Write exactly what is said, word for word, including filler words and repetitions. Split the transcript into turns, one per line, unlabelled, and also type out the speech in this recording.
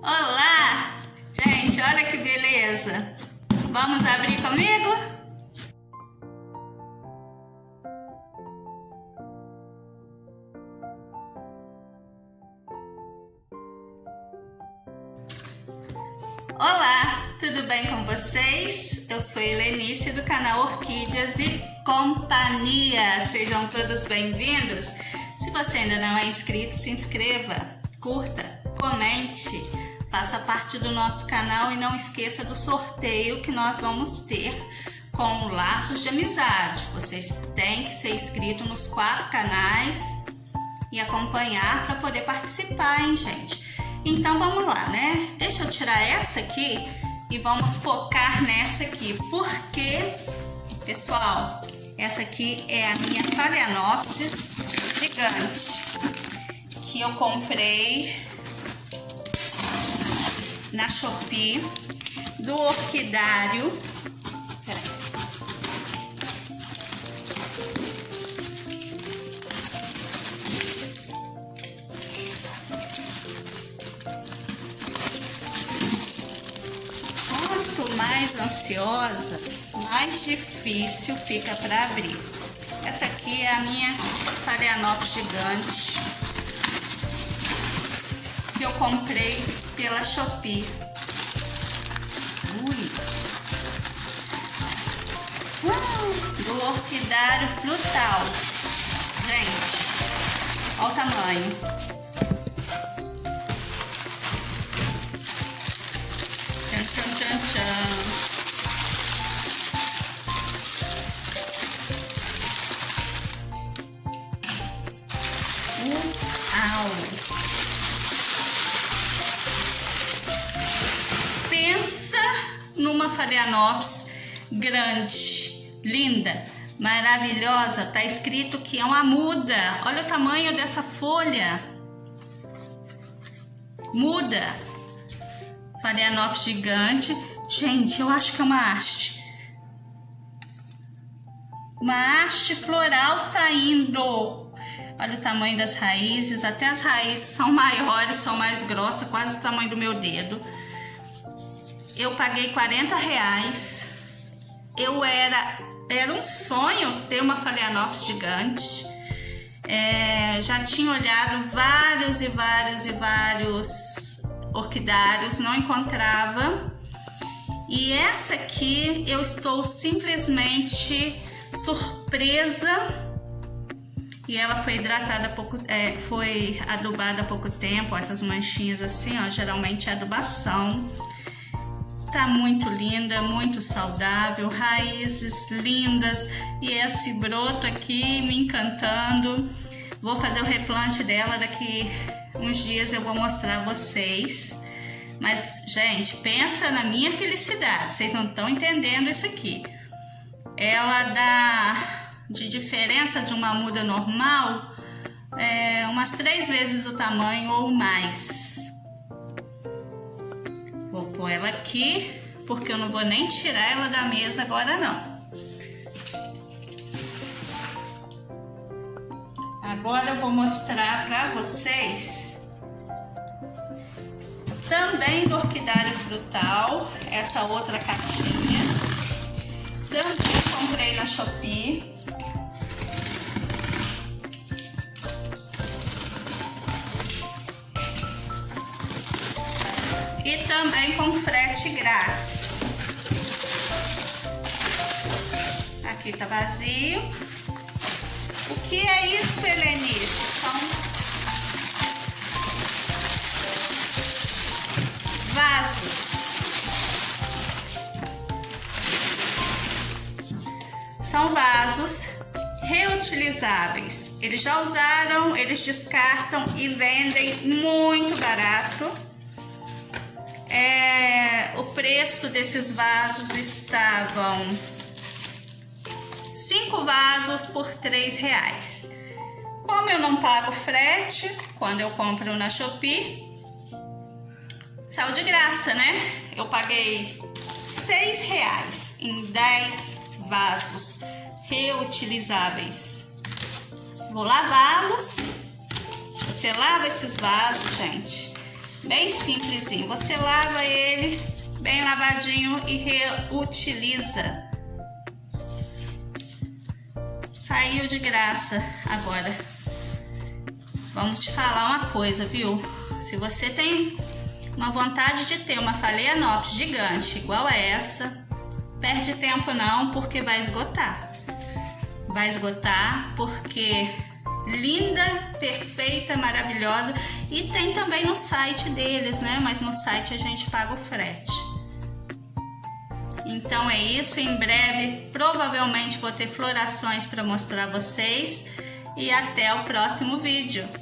Olá! Gente, olha que beleza! Vamos abrir comigo? Olá, tudo bem com vocês? Eu sou Helenice do canal Orquídeas e Companhia. Sejam todos bem-vindos. Se você ainda não é inscrito, se inscreva, curta, comente, faça parte do nosso canal e não esqueça do sorteio que nós vamos ter com Laços de Amizade. Vocês têm que ser inscrito nos quatro canais e acompanhar para poder participar, hein, gente? Então vamos lá, né? Deixa eu tirar essa aqui e vamos focar nessa aqui. Porque, pessoal, essa aqui é a minha Phalaenopsis gigante, que eu comprei na Shopee, do orquidário. Peraí. Quanto mais ansiosa, mais difícil fica para abrir. Essa aqui é a minha Phalaenopsis gigante, que eu comprei pela Shopee. Ui. Uh, do orquidário frutal. Gente, olha o tamanho. Tchan, tchan, tchan, tchan. Pensa numa Phalaenopsis grande, linda, maravilhosa. Tá escrito que é uma muda. Olha o tamanho dessa folha. Muda. Phalaenopsis gigante. Gente, eu acho que é uma haste. Uma haste floral saindo. Olha o tamanho das raízes. Até as raízes são maiores, são mais grossas, quase o tamanho do meu dedo. Eu paguei quarenta reais. Eu era, era um sonho ter uma Phalaenopsis gigante. É, já tinha olhado vários e vários e vários orquidários, não encontrava. E essa aqui eu estou simplesmente surpresa. E ela foi hidratada há pouco, é, foi adubada há pouco tempo. Essas manchinhas assim, ó, geralmente é adubação. Tá muito linda, muito saudável, raízes lindas e esse broto aqui me encantando. Vou fazer o replante dela daqui uns dias, eu vou mostrar a vocês. Mas, gente, pensa na minha felicidade, vocês não estão entendendo isso aqui. Ela dá de diferença de uma muda normal é, umas três vezes o tamanho ou mais. Vou pôr ela aqui, porque eu não vou nem tirar ela da mesa agora não. Agora eu vou mostrar para vocês também do orquidário frutal, essa outra caixinha. Também comprei na Shopee. E também com frete grátis. Aqui tá vazio. O que é isso, Helenice? São vasos. São vasos reutilizáveis. Eles já usaram, eles descartam e vendem muito barato. É, o preço desses vasos estavam cinco vasos por três reais. Como eu não pago frete quando eu compro na Shopee, saiu de graça, né? Eu paguei seis reais em dez vasos reutilizáveis. Vou lavá-los. Você lava esses vasos, gente. Bem simplesinho. Você lava ele bem lavadinho e reutiliza. Saiu de graça. Agora, vamos te falar uma coisa, viu? Se você tem uma vontade de ter uma Phalaenopsis gigante igual a essa, perde tempo não, porque vai esgotar. Vai esgotar porque linda, perfeita, maravilhosa. E tem também no site deles, né? Mas no site a gente paga o frete. Então é isso. Em breve, provavelmente vou ter florações para mostrar a vocês. E até o próximo vídeo.